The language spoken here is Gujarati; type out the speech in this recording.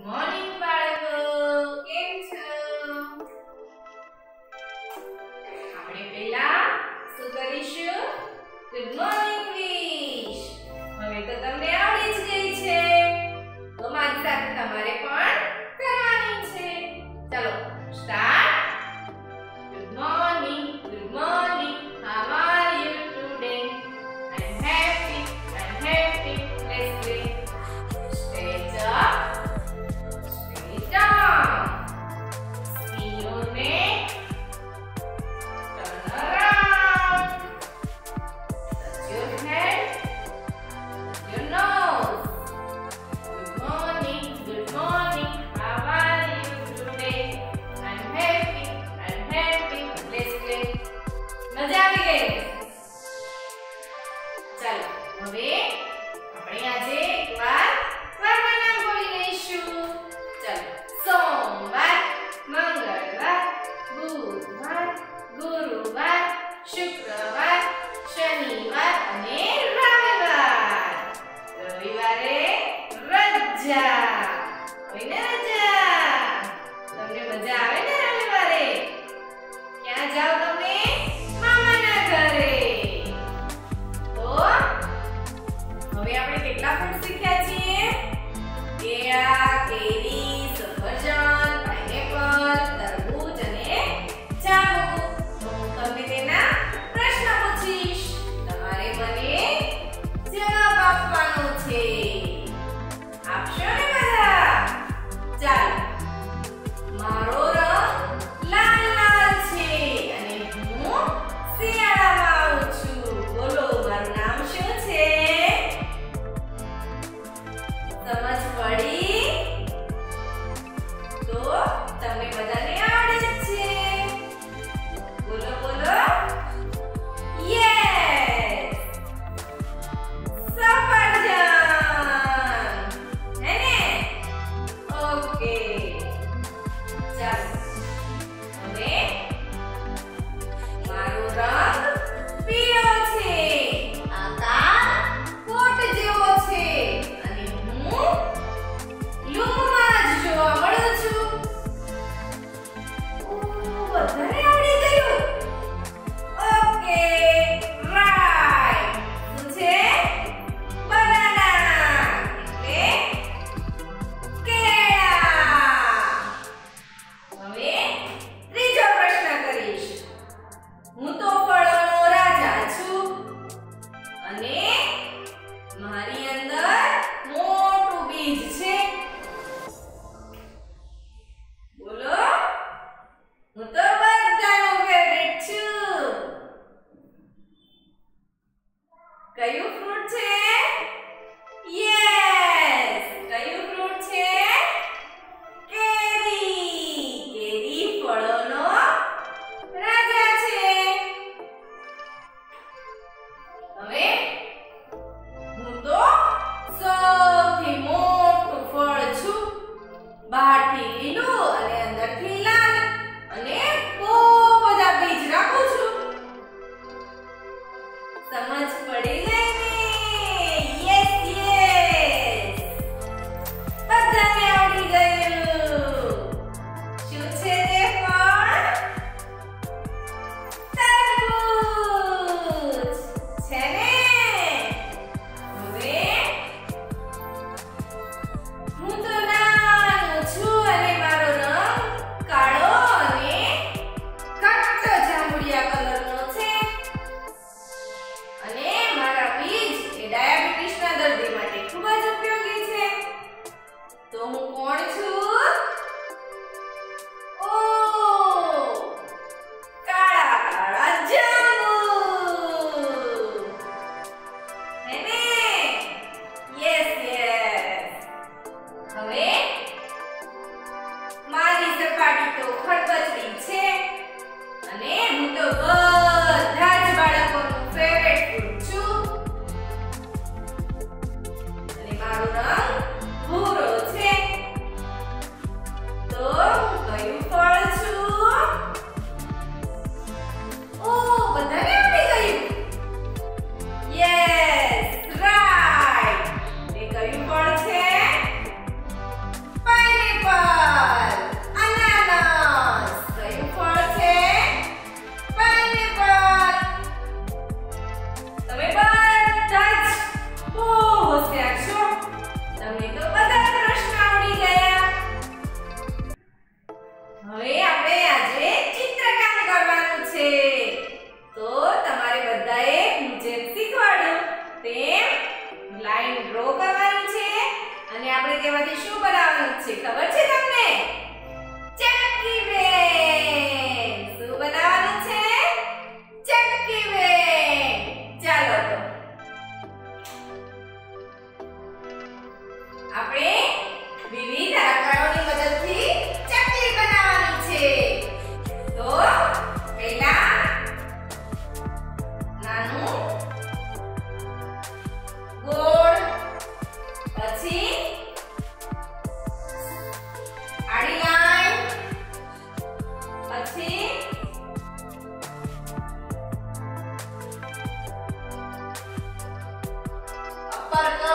મોર્નિંગ બાળકો, કેમ છો? આપણે પહેલા શું કરીશું? Good morning wish. હવે તો તમને આવડી જ ગઈ છે, તો મારી સાથે તમારે પણ કરવાની છે. ચાલો start. Good morning, good morning. How are you today? I am happy, let's play. Stretch up, stretch down. Spin your neck, turn around. Touch your head, touch your nose. Good morning, how are you today? I'm happy, let's play. મજા આવી ગઈ? ચાલો હવે આપણે આજે એકવાર વારના નામ બોલી લઈશું. ચાલો સોમવાર, મંગળવાર, બુધવાર, ગુરુવાર, શુક્રવાર, શનિવાર અને રવિવાર. રવિવારે રજા. કોઈને રજા? તમને મજા આવે ને રવિવારે? ક્યાં જાવ તમે? મામાના ઘરે. તો હવે આપણે કેટલા ફ્રૂટ શીખ્યા છીએ? કેળા, કેરી, સફરજન, પાઇનેપલ, તરબૂચ અને જાંબુ. તો હું તમને તેના પ્રશ્ન પૂછીશ, તમારે મને જવાબ આપવાનો છે. આપશો ને બધા? ચાલો. મારો રંગ લાલ લાલ છે અને હું શિયાળામાં આવું છું. બોલો, મારું નામ શું છે? સમજ પડી? તો તમને બધાને આવડે જ છે. બોલો બોલો. યસ, સફરજન. હે ને? ઓકે. ચાલો હવે મારો રંગ પીળો છે. આકાર કોટ જેવો છે અને હું લૂમમાં જ જોવા મળું છું. બધાને આવડી ગયું? Okay, right. શું છે? બનાના એટલે કેળા. હવે ત્રીજો પ્રશ્ન કરીશ. હું તો ફળોનો રાજા છું અને મારી અંદર મોટું બીજ છે. બોલો, હું તો બધાનો ફેવરેટ છું. કયું ફ્રૂટ છે? યસ, કયું ફ્રૂટ છે? કેરી. કેરી ફળોનો રાજા છે. હવે હું તો સૌથી મોટું ફળ છું. બહારથી લીલું અને અંદરથી લાલ અને બહુ બધા બીજ રાખું છું. સમજ પડી ગઈ ને? યસ યસ, બધાને આવડી ગયું. શું છે તે ફળ? તરબૂચ છે ને? હવે હું તો નાનું છું અને મારો રંગ કાળો અને ઘટ્ટ જાંબુડિયા કલરનો છે અને મારા બીજ એ ડાયાબિટીસના દર્દી માટે ખૂબ જ ઉપયોગી છે. તો હું કોણ છું? ઓ, કાળા કાળા જાંબુ. હે ને? Yes yes. હવે મારી સપાટી તો ખરબચડી છે અને હું તો બધા જ બાળકોનું ફેવરેટ ફ્રૂટ છું અને મારો રંગ ભૂરો છે. તો હું કયું ફળ છું? ઓ, બધાને આવડી ગયું? Yes, right. એ કયું ફળ છે? પાઇનેપલ. ડ્રો કરવાનું છે અને આપણે તેમાંથી શું બનાવવાનું છે ખબર છે તમને? ચક્કી બેન. શું બનાવવાનું છે? ચક્કી બેન. ચાલો તો આપણે વિવિધ આકારોની મદદથી ચકલી બનાવવાની છે. તો પહેલા નાનું ગોળ, પછી આડી લાઈન, પછી અપર કર્વ,